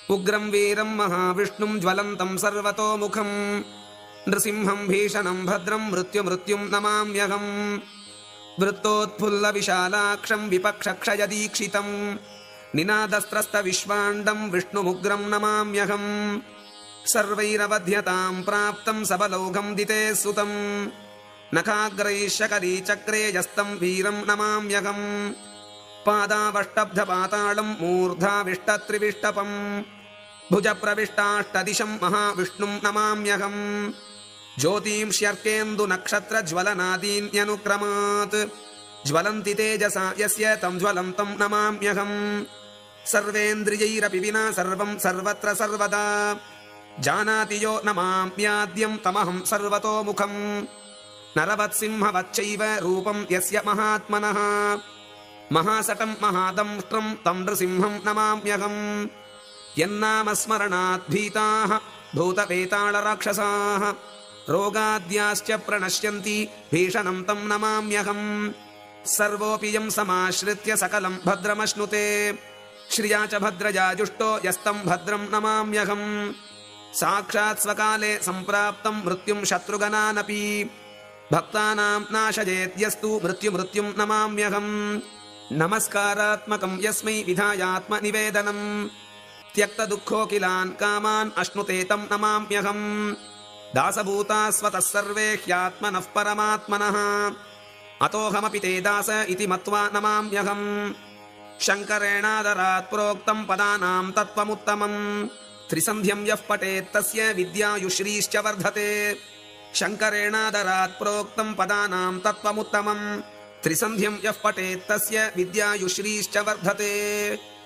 उग्रं वीरं महाविष्णुं ज्वलन्तं सर्वतोमुखं नृसिंहं भीषणं भद्रं मृत्युं नमाम्यहम् वृत्तोत्फुल्लविशालाक्षं विपक्षक्षयदीक्षितं निनादस्त्रस्तविश्वाण्डं विष्णुमुग्रं नमाम्यहम् सर्वैरवध्यतां प्राप्तं सबलौघं दिते सुतं नखाग्रैश्चकरी चक्रे यस्तं वीरं नमाम्यहम् पादावष्टब्धपातालं मूर्धाविष्टत्रिविष्टपम् भुजप्रविष्टाष्टदिशं महाविष्णुं नमाम्यहम् ज्योतींष्यर्केन्दुनक्षत्रज्वलनादीन्यनुक्रमात् ज्वलन्ति तेजसा यस्य तं ज्वलन्तं नमाम्यहम् सर्वेन्द्रियैरपि विना सर्वं सर्वत्र सर्वदा जानाति यो नमाम्याद्यं तमहं सर्वतोमुखम् नरवत्सिंहवच्चैव रूपं यस्य महात्मनः महासटं महादंष्ट्रं तं नृसिंहं नमाम्यहम् यन्नामस्मरणात् भीताः भूतवेतालराक्षसाः रोगाद्याश्च प्रणश्यन्ति भीषणं तं नमाम्यहम् सर्वोऽपि यं समाश्रित्य सकलं भद्रमश्नुते श्रिया च भद्रजा जुष्टो यस्तं भद्रं नमाम्यहम् साक्षात् स्वकाले सम्प्राप्तं मृत्युं शत्रुगणानपि भक्तानां नाशयेद्यस्तु मृत्युं नमाम्यहम् नमस्कारात्मकं यस्मै विधायात्मनिवेदनम् त्यक्तदुःखोऽखिलान् कामान् अश्नुते तं नमाम्यहम् दासभूता स्वतः सर्वे ह्यात्मनः परमात्मनः अतोऽहमपि ते दास इति मत्वा नमाम्यहम् शङ्करेणादरात् प्रोक्तं पदानां तत्त्वमुत्तमम् त्रिसन्ध्यं यः पठेत् तस्य विद्यायुश्रीश्च वर्धते शङ्करेणादरात् प्रोक्तं पदानां तत्त्वमुत्तमम् त्रिसन्ध्यं यः पठेत् तस्य विद्यायुश्रीश्च वर्धते।